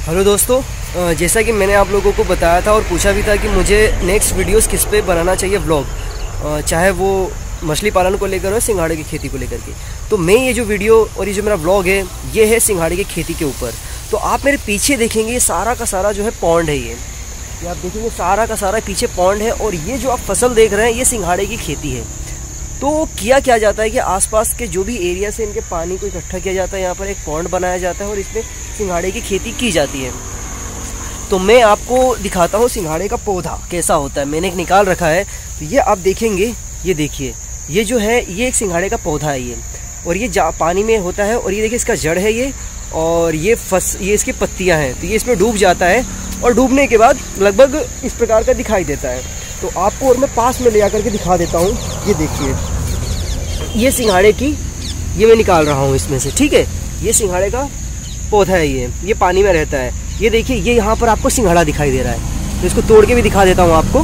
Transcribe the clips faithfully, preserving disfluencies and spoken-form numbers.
Hello दोस्तों, जैसा कि मैंने आप लोगों को बताया था और पूछा भी था कि मुझे नेक्स्ट वीडियोस किस पे बनाना चाहिए व्लॉग, चाहे वो मछली पालन को लेकर हो, सिंघाड़े की खेती को लेकर के। तो मैं ये जो वीडियो और ये जो मेरा व्लॉग है ये है सिंघाड़े की खेती के ऊपर। तो आप मेरे पीछे देखेंगे ये सारा का सारा जो है पॉन्ड है, ये ये आप देखेंगे सारा का सारा पीछे पॉन्ड है। और ये जो आप फसल देख रहे हैं ये सिंघाड़े की खेती है। तो किया क्या जाता है कि आसपास के जो भी एरिया से इनके पानी को इकट्ठा किया जाता है, यहाँ पर एक पॉन्ड बनाया जाता है और इसमें सिंघाड़े की खेती की जाती है। तो मैं आपको दिखाता हूँ सिंघाड़े का पौधा कैसा होता है। मैंने एक निकाल रखा है, तो ये आप देखेंगे, ये देखिए, ये जो है ये एक सिंघाड़े का पौधा है ये, और ये जा पानी में होता है। और ये देखिए इसका जड़ है ये, और ये फस ये इसकी पत्तियाँ हैं। तो ये इसमें डूब जाता है और डूबने के बाद लगभग इस प्रकार का दिखाई देता है। तो आपको और मैं पास में ले आकर के दिखा देता हूँ। ये देखिए, ये सिंघाड़े की ये मैं निकाल रहा हूँ इसमें से, ठीक है। ये सिंघाड़े का पौधा है, ये ये पानी में रहता है। ये देखिए, ये यहाँ पर आपको सिंघाड़ा दिखाई दे रहा है, तो इसको तोड़ के भी दिखा देता हूँ आपको।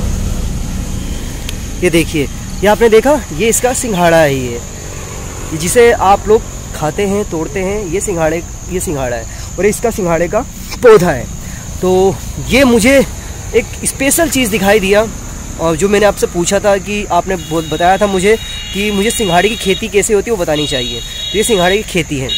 ये देखिए, ये आपने देखा, ये इसका सिंघाड़ा है, ये जिसे आप लोग खाते हैं, तोड़ते हैं, ये सिंघाड़े ये सिंघाड़ा है और इसका सिंघाड़े का पौधा है। तो ये मुझे एक स्पेशल चीज़ दिखाई दिया, और जो मैंने आपसे पूछा था कि आपने बहुत बताया था मुझे कि मुझे सिंघाड़े की खेती कैसे होती है वो बतानी चाहिए। तो ये सिंघाड़े की खेती है।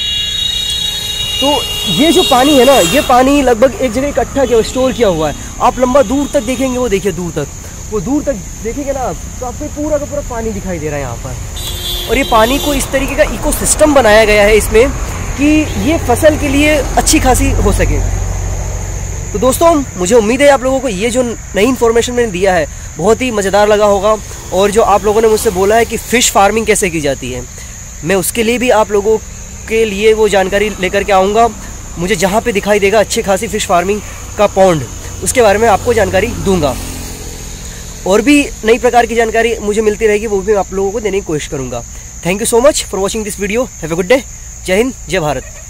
तो ये जो पानी है ना, ये पानी लगभग एक जगह इकट्ठा किया, स्टोर किया हुआ है। आप लंबा दूर तक देखेंगे, वो देखिए दूर तक, वो दूर तक देखेंगे ना आप, तो आपको पूरा का पूरा पानी दिखाई दे रहा है यहाँ पर। और ये पानी को इस तरीके का इकोसिस्टम बनाया गया है इसमें कि ये फसल के लिए अच्छी खासी हो सके। तो दोस्तों, मुझे उम्मीद है आप लोगों को ये जो नई इन्फॉर्मेशन मैंने दिया है बहुत ही मज़ेदार लगा होगा। और जो आप लोगों ने मुझसे बोला है कि फ़िश फार्मिंग कैसे की जाती है, मैं उसके लिए भी आप लोगों के लिए वो जानकारी लेकर के आऊँगा। मुझे जहाँ पे दिखाई देगा अच्छी खासी फ़िश फार्मिंग का पॉन्ड, उसके बारे में आपको जानकारी दूंगा। और भी नई प्रकार की जानकारी मुझे मिलती रहेगी, वो भी मैं आप लोगों को देने की कोशिश करूँगा। Thank you so much for watching this video. Have a good day. जय हिंद, जय भारत।